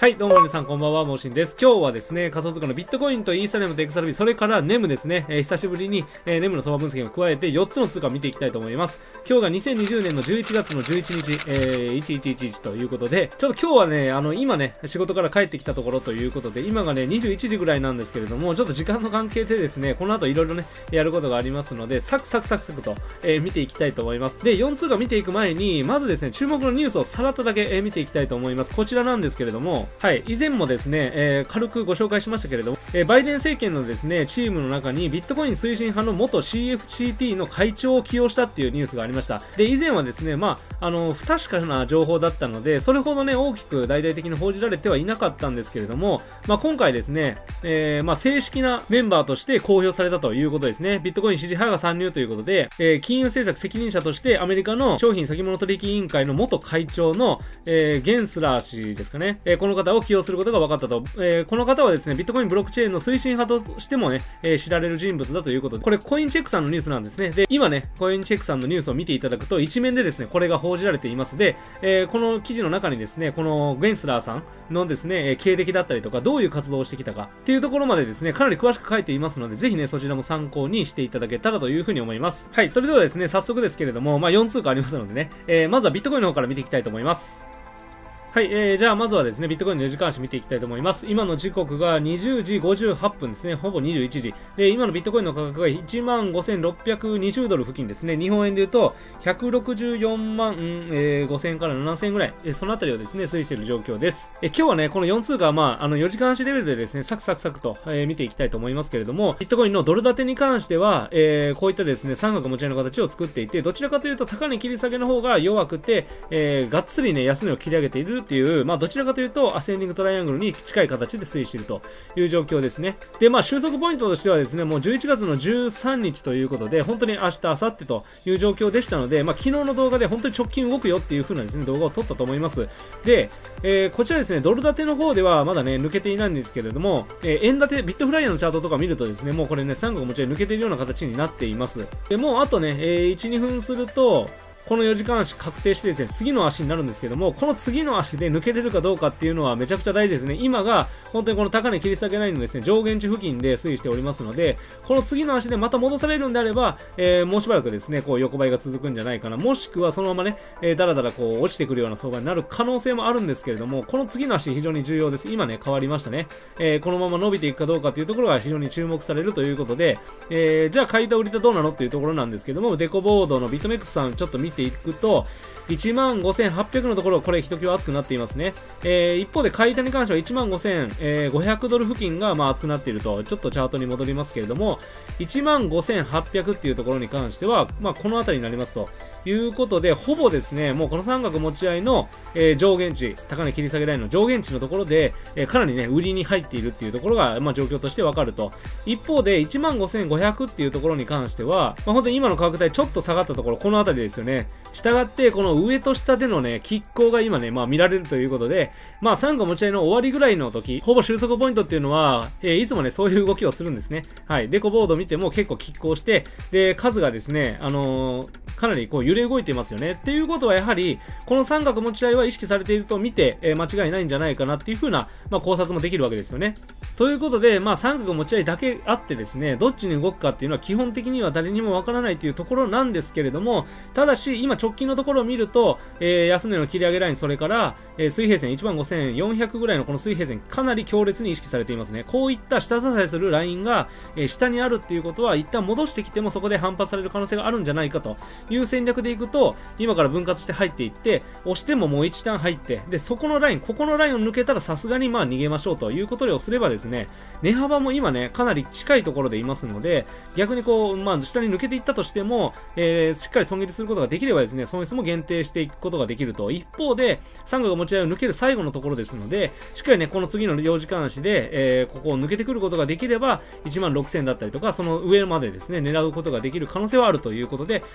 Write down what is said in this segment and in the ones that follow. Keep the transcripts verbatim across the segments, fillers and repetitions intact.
はい、どうも皆さんこんばんは、モーシンです。今日はですね、仮想通貨のビットコインとイーサリアムとエクサルビー、それからネムですね、えー、久しぶりに、えー、ネムの相場分析を加えてよっつの通貨を見ていきたいと思います。今日がにせんにじゅうねんのじゅういちがつのじゅういちにち、えー、いちいちいちいちということで、ちょっと今日はね、あの、今ね、仕事から帰ってきたところということで、今がね、にじゅういちじぐらいなんですけれども、ちょっと時間の関係でですね、この後いろいろね、やることがありますので、サクサクサクサクと、えー、見ていきたいと思います。で、よん通貨見ていく前に、まずですね、注目のニュースをさらっとだけ、えー、見ていきたいと思います。こちらなんですけれども、はい、以前もですね、えー、軽くご紹介しましたけれども、えー、バイデン政権のですね、チームの中にビットコイン推進派の元 シーエフシーティー の会長を起用したっていうニュースがありました。で、以前はですね、まあ、あの、不確かな情報だったので、それほどね、大きく大々的に報じられてはいなかったんですけれども、まあ、今回ですね、えー、まあ、正式なメンバーとして公表されたということですね。ビットコイン支持派が参入ということで、えー、金融政策責任者としてアメリカの商品先物取引委員会の元会長の、えー、ゲンスラー氏ですかね、えー、この方を起用することが分かったと。えー、この方はですね、ビットコインブロックチェーンの推進派としてもね、えー、知られる人物だということで、これコインチェックさんのニュースなんですね。で、今ね、コインチェックさんのニュースを見ていただくと、一面でですね、これが報じられています。で、えー、この記事の中にですね、このゲンスラーさんのですね、経歴だったりとか、どういう活動をしてきたかっていうところまでですね、かなり詳しく書いていますので、ぜひね、そちらも参考にしていただけたらというふうに思います。はい、それではですね、早速ですけれども、まあ、よん通貨ありますのでね、えー、まずはビットコインの方から見ていきたいと思います。はい、えー、じゃあまずはですね、ビットコインのよじかん足見ていきたいと思います。今の時刻がにじゅうじごじゅうはっぷんですね、ほぼにじゅういちじ。で、今のビットコインの価格が いちまんごせんろっぴゃくにじゅう ドル付近ですね。日本円で言うとひゃくろくじゅうよんまん、えー、ごせんからななせんぐらい、えー、そのあたりをですね、推移している状況です。えー、今日はね、このよん通貨はまあ、あのよじかん足レベルでですね、サクサクサクと、えー、見ていきたいと思いますけれども、ビットコインのドル建てに関しては、えー、こういったですね、三角持ち合いの形を作っていて、どちらかというと高値切り下げの方が弱くて、えー、がっつりね、安値を切り上げているっていう、まあ、どちらかというとアセンディングトライアングルに近い形で推移しているという状況ですね。で、まあ収束ポイントとしてはですね、もうじゅういちがつのじゅうさんにちということで、本当に明日、明後日という状況でしたので、まあ昨日の動画で本当に直近動くよっていう風なですね、動画を撮ったと思います。で、えー、こちらですね、ドル建ての方ではまだね、抜けていないんですけれども、えー、円建て、ビットフライヤーのチャートとか見るとですね、もうこれね、三角持ち合い抜けているような形になっています。で、もうあとね、えー、いち、にふんすると、このよじかん足確定してですね、次の足になるんですけども、この次の足で抜けれるかどうかっていうのはめちゃくちゃ大事ですね。今が本当にこの高値切り下げラインのですね、上限値付近で推移しておりますので、この次の足でまた戻されるんであれば、えー、もうしばらくですね、こう横ばいが続くんじゃないかな。もしくはそのままね、えー、だらだらこう落ちてくるような相場になる可能性もあるんですけれども、この次の足非常に重要です。今ね、変わりましたね。えー、このまま伸びていくかどうかっていうところが非常に注目されるということで、えー、じゃあ買い手売り手どうなのっていうところなんですけども、デコボードのビットメックスさんちょっと見ていくと、いちまんごせんはっぴゃくのところ、これひときわ熱くなっていますね。えー、一方で買い手に関してはいちまんごせんごひゃくドル付近がまあ熱くなっていると、ちょっとチャートに戻りますけれども、いちまんごせんはっぴゃくっていうところに関しては、まあこの辺りになりますということで、ほぼですね、もうこの三角持ち合いの、えー、上限値、高値切り下げラインの上限値のところで、えー、かなりね、売りに入っているっていうところが、まあ状況としてわかると。一方で、いちまんごせんごひゃくっていうところに関しては、まあ本当に今の価格帯ちょっと下がったところ、この辺りですよね。したがって、この上と下でのね、拮抗が今ね、まあ見られるということで、まあ三角持ち合いの終わりぐらいの時、ほぼ収束ポイントっていうのは、えー、いつもね、そういう動きをするんですね。はい。デコボード見ても結構拮抗して、で、数がですね、あのー、かなりこう揺れ動いていますよね。っていうことはやはり、この三角持ち合いは意識されていると見て、えー、間違いないんじゃないかなっていう風な、まあ考察もできるわけですよね。ということで、まあ三角持ち合いだけあってですね、どっちに動くかっていうのは基本的には誰にもわからないというところなんですけれども、ただし、今直近のところを見ると、えー、安値の切り上げライン、それから、えー、水平線いちまんごせんよんひゃくぐらいのこの水平線、かなり強烈に意識されていますね。こういった下支えするラインが、えー、下にあるっていうことは、一旦戻してきてもそこで反発される可能性があるんじゃないかという戦略でいくと、今から分割して入っていって、押してももう一旦入って、で、そこのライン、ここのラインを抜けたらさすがにまあ逃げましょうということをすればですね、値幅も今ね、かなり近いところでいますので、逆にこう、まあ下に抜けていったとしても、えー、しっかり損切りすることができればですね、損失も限定していくことができると。一方で、三角持ち合いを抜ける最後のところですので、しっかりね、この次のよじかん足で、えー、ここを抜けてくることができれば、いちまんろくせんだったりとか、その上までですね、狙うことができる可能性はあるということで、まあそう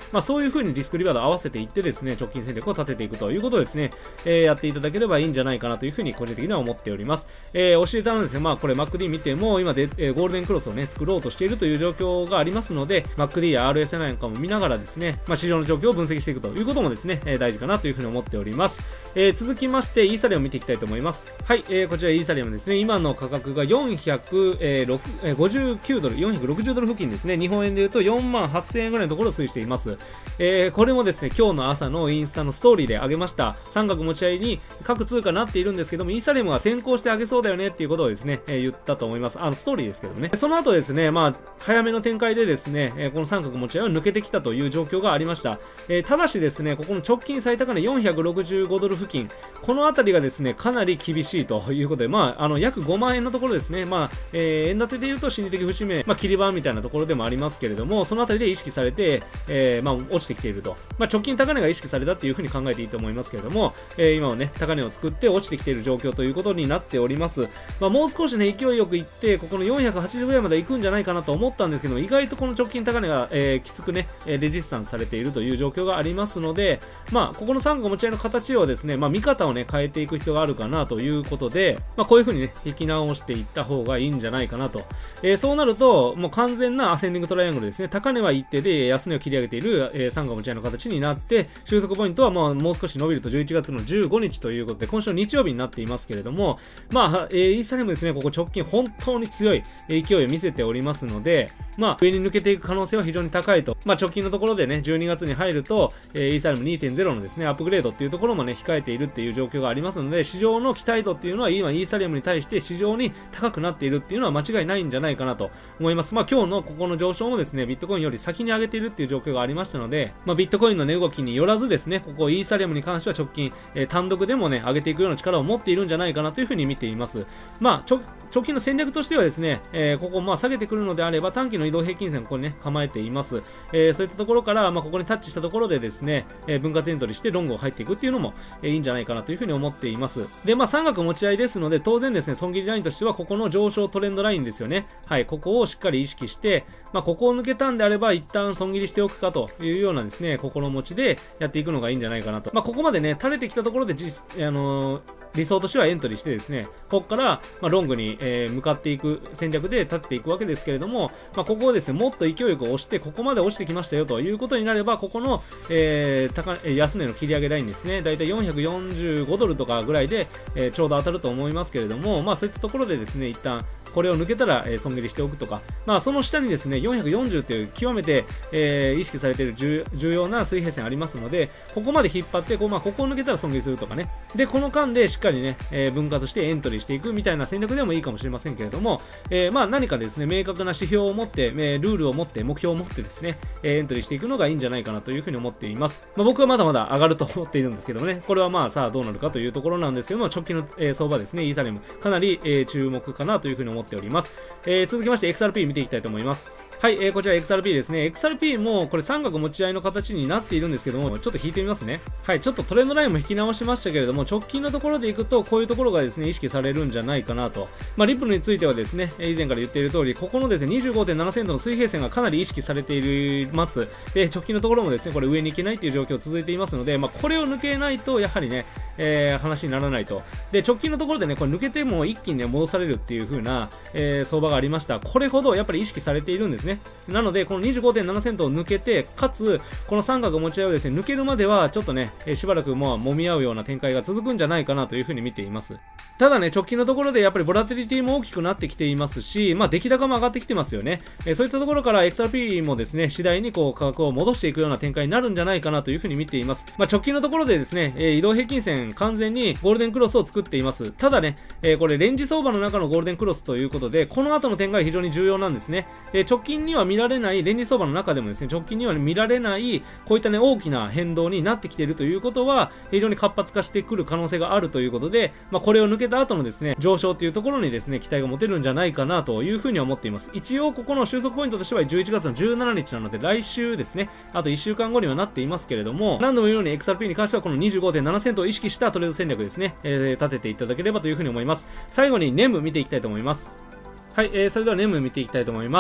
そういう風にリスクリバード合わせていってですね、直近戦略を立てていくということをですね、えー、やっていただければいいんじゃないかなという風に個人的には思っております。えー、教えたのですね、まあこれ マックディー 見ても、今で、えー、ゴールデンクロスをね、作ろうとしているという状況がありますので、マックディー や アールエス なんかも見ながらですね、まあ市場の状況を分析していくということもですね、えー、大事かなという風に思っております。えー、続きまして、イーサリアムを見ていきたいと思います。はい、えー、こちらイーサリアムですね、今の価格がよんひゃくごじゅうきゅうドル、よんひゃくろくじゅうドル付近ですね、日本円で言うとよんまんはっせんえんぐらいのところを推移しています。えー、これもですね、今日の朝のインスタのストーリーで上げました、三角持ち合いに各通貨なっているんですけども、イーサリアムが先行して上げそうだよねっていうことをですね、えー、言ったと思います。あの、ストーリーですけどね。その後ですね、まあ、早めの展開でですね、えー、この三角持ち合いを抜けてきたという状況がありました。えー、ただしですね、ここの直近最高値よんひゃくろくじゅうごドル付近、このあたりがですね、かなり厳しいということで、まあ、あの、約ごまんえんのところですね、まあ、えー、円建てで言うと心理的節目、まあ、切り板みたいなところでもありますけれども、そのあたりで意識されて、えー、まあ、落ちてきていると。まあ、直近高値が意識されたっていうふうに考えていいと思いますけれども、えー、今はね、高値を作って落ちてきている状況ということになっております。まあ、もう少しね、勢いよくいって、ここのよんひゃくはちじゅうぐらいまで行くんじゃないかなと思ったんですけども、意外とこの直近高値が、えー、きつくね、レジスタンスされているという状況がありますので、まあ、ここの三角持ち合いの形をですね、まあ、見方をね、変えていく必要があるかなということで、まあ、こういうふうにね、引き直していった方がいいんじゃないかなと。えー、そうなると、もう完全なアセンディングトライアングルですね、高値は一定で安値を切り上げている、えー、三角持ち合いの形になって、収束ポイントはまあもう少し伸びるとじゅういちがつのじゅうごにちということで、今週の日曜日になっていますけれども、まあ、えー、イーサリアムですね、ここ直近本当に強い勢いを見せておりますので、まあ、上に抜けていく可能性は非常に高いと。まあ、直近のところでね、じゅうにがつに入ると、えー、イーサリアム にてんゼロ のですね、アップグレードっていうところもね、控えているっていう状況がありますので、市場の期待度っていうのは今、イーサリアムに対して市場に高くなっているっていうのは間違いないんじゃないかなと思います。まあ、今日のここの上昇もですね、ビットコインより先に上げているっていう状況がありましたので、まあ、ビットコインの値動きによらずですね、ここイーサリアムに関しては直近、えー、単独でもね、上げていくような力を持っているんじゃないかなというふうに見ています。まあ、直近の戦略としてはですね、えー、ここまあ下げてくるのであれば、短期の移動平均線をここにね、構えています。えー、そういったところから、まあ、ここにタッチしたところでですね、えー、分割エントリーしてロングを入っていくっていうのも、えー、いいんじゃないかなというふうに思っています。で、まあ、三角持ち合いですので、当然ですね、損切りラインとしては、ここの上昇トレンドラインですよね。はい、ここをしっかり意識して、まあ、ここを抜けたんであれば、一旦損切りしておくかというようなですね、心持ちでやっていくのがいいんじゃないかなと。まあ、ここまでね、垂れてきたところで実、あのー、理想としてはエントリーしてですね、ここから、まあ、ロングに、えー、向かっていく戦略で立っていくわけですけれども、まあ、ここをですね、もっと勢いよく押して、ここまで落ちてきましたよということになれば、ここの、えー、高安値の切り上げラインですね、だいたいよんひゃくよんじゅうごドルとかぐらいで、えー、ちょうど当たると思いますけれども、まあ、そういったところでですね、一旦、これを抜けたら、えー、損切りしておくとか、まあ、その下にですね、よんひゃくよんじゅうという極めて、えー、意識されている重, 重要な水平線ありますので、ここまで引っ張って、こうまあ、ここを抜けたら損切りするとかね。で、この間でしっかりね、えー、分割してエントリーしていくみたいな戦略でもいいかもしれませんけれども、えー、まあ、何かですね、明確な指標を持って、えー、ルールを持って、目標を持ってですね、えー、エントリーしていくのがいいんじゃないかなというふうに思っています。まあ、僕はまだまだ上がると思っているんですけどもね、これはまあ、さあどうなるかというところなんですけども、直近の、えー、相場ですね、イーサリアム、かなり、えー、注目かなというふうに思っております。えー、続きまして エックスアールピー 見ていきたいと思います。はい、えー、こちら エックスアールピー ですね。エックスアールピー もこれ三角持ち合いの形になっているんですけども、ちょっと引いてみますね。はい、ちょっとトレンドラインも引き直しましたけれども、直近のところでいくと、こういうところがですね、意識されるんじゃないかなと。まあ、リップルについてはですね、以前から言っている通り、ここのですね、にじゅうごてんななセントの水平線がかなり意識されています。で、直近のところもですね、これ上に行けないという状況続いていますので、まあ、これを抜けないと、やはりね、えー、話にならないと。で、直近のところでね、これ抜けても一気にね、戻されるっていう風な、えー、相場がありました。これほどやっぱり意識されているんですね。なので、この にじゅうごてんななセントを抜けて、かつ、この三角持ち合いをですね、抜けるまでは、ちょっとね、えー、しばらくもう揉み合うような展開が続くんじゃないかなという風に見ています。ただね、直近のところでやっぱりボラティリティも大きくなってきていますし、まあ、出来高も上がってきてますよね。えー、そういったところから エックスアールピー もですね、次第にこう価格を戻していくような展開になるんじゃないかなという風に見ています。まあ、直近のところでですね、えー、移動平均線完全にゴールデンクロスを作っています。ただね、えー、これレンジ相場の中のゴールデンクロスということで、この後の展開が非常に重要なんですね。えー、直近には見られない、レンジ相場の中でもですね、直近には見られない、こういったね、大きな変動になってきているということは、非常に活発化してくる可能性があるということで、まあ、これを抜けた後のですね、上昇というところにですね、期待が持てるんじゃないかなというふうに思っています。一応、ここの収束ポイントとしてはじゅういちがつのじゅうしちにちなので、来週ですね、あといっしゅうかんごにはなっていますけれども、何度も言うように エックスアールピー に関してはこの にじゅうごてんななセントを意識したトレード戦略ですね、えー、立てていただければというふうに思います。最後にネム見ていきたいと思います。はい、えー、それではネム見ていきたいと思います。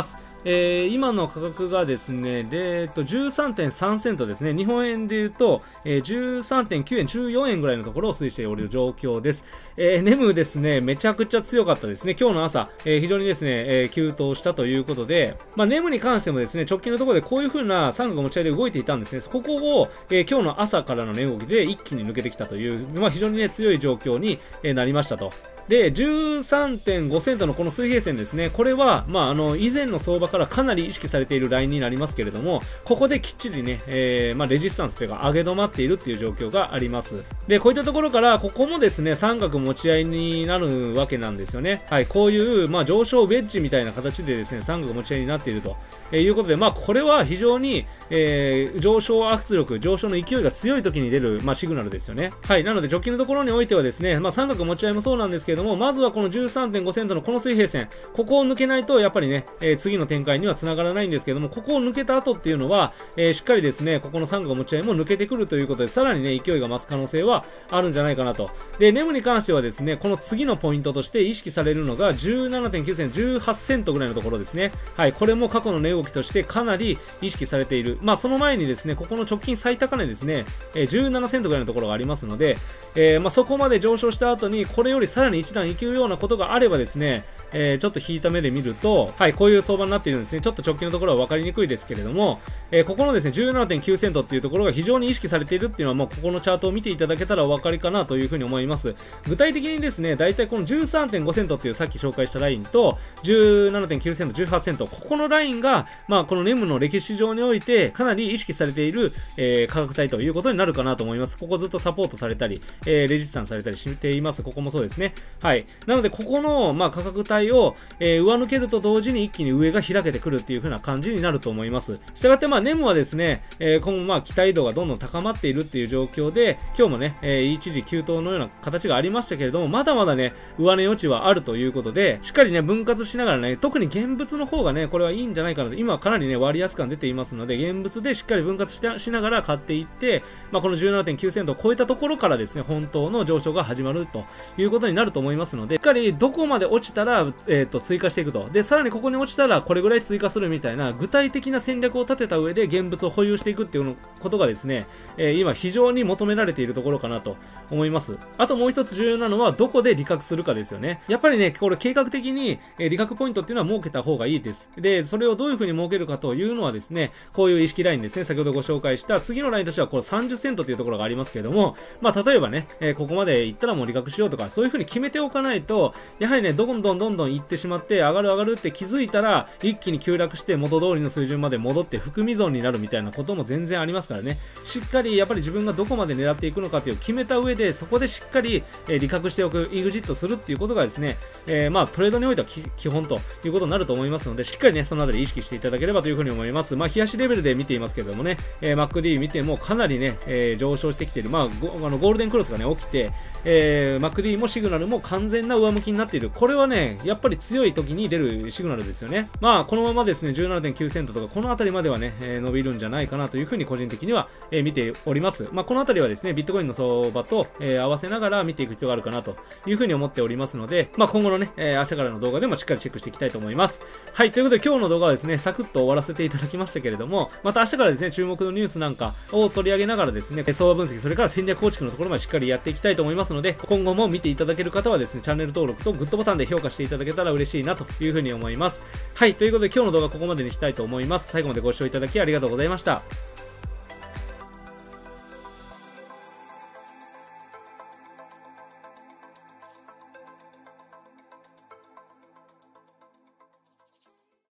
えー、今の価格がですね、で、えっと、じゅうさんてんさんセントですね。日本円で言うと、えー、じゅうさんてんきゅうえん、じゅうよんえんぐらいのところを推移しておる状況です。えー、ネムですね、めちゃくちゃ強かったですね。今日の朝、えー、非常にですね、えー、急騰したということで、まあ、ネムに関してもですね、直近のところでこういう風な三角持ち合いで動いていたんですね。ここを、えー、今日の朝からの値動きで一気に抜けてきたという、まあ、非常にね、強い状況になりましたと。で、じゅうさんてんごセントのこの水平線ですね。これは、まあ、あの、以前の相場からかなり意識されているラインになりますけれども、ここできっちりね、えー、まあ、レジスタンスというか、上げ止まっているっていう状況があります。で、こういったところから、ここもですね、三角持ち合いになるわけなんですよね。はい、こういう、まあ、上昇ウェッジみたいな形でですね、三角持ち合いになっていると、えー、いうことで、まあ、これは非常に、えー、上昇圧力、上昇の勢いが強い時に出る、まあ、シグナルですよね。はい、なので、直近のところにおいてはですね、まあ、三角持ち合いもそうなんですけれども、まずはこのじゅうさんてんごセントのこの水平線、ここを抜けないとやっぱりね、えー、次の展開には繋がらないんですけども、ここを抜けた後っていうのは、えー、しっかりですね、ここの三角持ち合いも抜けてくるということで、さらにね、勢いが増す可能性はあるんじゃないかなと。で、ネムに関してはですね、この次のポイントとして意識されるのが じゅうななてんきゅうセント、じゅうはちセントぐらいのところですね。はい、これも過去の値動きとしてかなり意識されている。まあ、その前にですね、ここの直近最高値ですね、えー、じゅうななセントぐらいのところがありますので、えー、まあ、そこまで上昇した後に、これよりさらに一段いけるようなことがあればですね、えー、ちょっと引いた目で見ると、はい、こういう相場になっているんですね。ちょっと直近のところは分かりにくいですけれども、えー、ここのですね、じゅうななてんきゅうセントっていうところが非常に意識されているっていうのは、もうここのチャートを見ていただけたらお分かりかなというふうに思います。具体的にですね、だいたいこの じゅうさんてんごセントっていうさっき紹介したラインと、じゅうななてんきゅうセント、じゅうはちセント、ここのラインが、まあ、このネムの歴史上において、かなり意識されている、えー、価格帯ということになるかなと思います。ここずっとサポートされたり、えー、レジスタンスされたりしています。ここもそうですね。はい。なので、ここの、まあ、価格帯を、えー、上抜けると同時に一気に上が開けてくるっていう風な感じになると思います。したがって、まあ、ネムはですね、えー、今後、まあ、期待度がどんどん高まっているっていう状況で、今日もね、えー、一時急騰のような形がありましたけれども、まだまだね、上値余地はあるということで、しっかりね、分割しながらね、特に現物の方がね、これはいいんじゃないかなと、今はかなりね、割安感出ていますので、現物でしっかり分割ししながら買っていって、まあ、この じゅうななてんきゅうセントを超えたところからですね、本当の上昇が始まるということになると思いますので、しっかりどこまで落ちたら、えっと、追加していくと。で、さらにここに落ちたらこれぐらい追加するみたいな具体的な戦略を立てた上で現物を保有していくっていうことがですね、えー、今非常に求められているところかなと思います。あともう一つ重要なのはどこで利確するかですよね。やっぱりね、これ計画的に、えー、利確ポイントっていうのは設けた方がいいです。で、それをどういう風に設けるかというのはですね、こういう意識ラインですね、先ほどご紹介した次のラインとしてはこのさんじゅっセントっていうところがありますけれども、まあ例えばね、えー、ここまで行ったらもう利確しようとか、そういう風に決めておかないと、やはりね、どんどんどんどん行ってしまって、上がる上がるって気づいたら、一気に急落して元通りの水準まで戻って含み損になるみたいなことも全然ありますからね。しっかりやっぱり自分がどこまで狙っていくのかという決めた上で、そこでしっかり、えー、利確しておく、エグジットするっていうことがですね、えー、まあトレードにおいては基本ということになると思いますので、しっかりね、そのあたり意識していただければというふうに思います。まあ、冷やしレベルで見ていますけれどもね、えー、マックディー 見てもかなりね、えー、上昇してきている。まあ、ゴあのゴールデンクロスがね、起きて、えー、マックディー もシグナルも完全な上向きになっている。これはね、やっぱり強い時に出るシグナルですよね。まあ、このままですね、じゅうななてんきゅうセントとか、このあたりまではね、えー、伸びるんじゃないかなというふうに個人的には、えー、見ております。まあ、このあたりはですね、ビットコインの相場と、えー、合わせながら見ていく必要があるかなというふうに思っておりますので、まあ、今後のね、えー、明日からの動画でもしっかりチェックしていきたいと思います。はい、ということで今日の動画はですね、サクッと終わらせていただきましたけれども、また明日からですね、注目のニュースなんかを取り上げながらですね、相場分析、それから戦略構築のところまでしっかりやっていきたいと思いますので、今後も見ていただける方はですね、チャンネル登録とグッドボタンで評価していただけたら嬉しいなというふうに思います。はい、ということで今日の動画はここまでにしたいと思います。最後までご視聴いただきありがとうございました。